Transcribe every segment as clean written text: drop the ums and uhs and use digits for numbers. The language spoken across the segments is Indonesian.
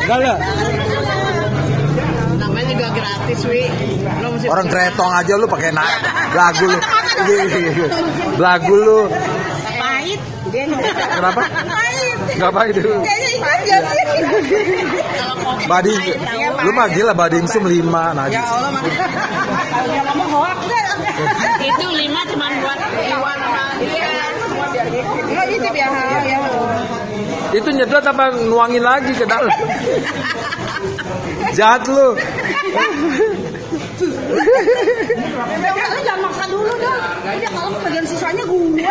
Enggak lah. Namanya juga gratis, Wi. Orang Kretong aja lu pakai belagu lu. Belagu lu. Pahit. Kenapa? Enggak pahit itu. Kayaknya ikhlas gak sih? Bading, lu mah gila badingsum 5 najis. Ya Allah, kalau dia ngomong hoak itu 5 cuma buat Iwan sama dia. Enggak gitu ya. Itu nyedot apa nuangin lagi ke dalam? Jahat lu. Lu jangan maksa dulu dong. Dia kalau bagian sisanya gue.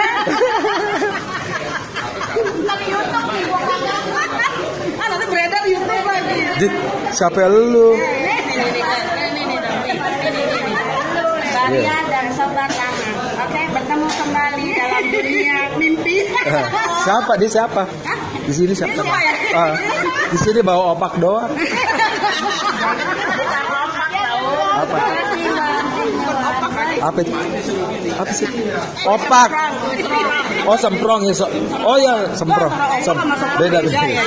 Tapi YouTube nih gua kagak. Nanti beredar YouTube lagi. Siapa lu? Maria dan saudara. Oke, bertemu kembali dalam dunia mimpi. Siapa? Dia siapa? Di sini siapa? Di sini bawa opak doang. Apa? Apa itu? Apa sih? Opak. Oh, semprong ya. Oh ya, semprong. Beda. Iya,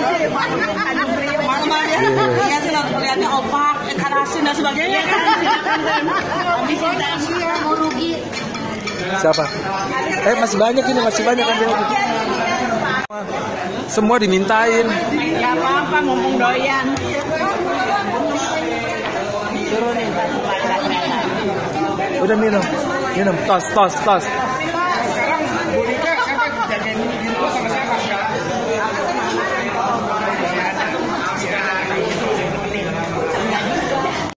lihatnya opak, ikan asin dan sebagainya. Mau rugi. Siapa? Masih banyak ini, masih banyak kan. Semua dimintain. Ya apa-apa, mumpung doyan. Udah minum. Tos.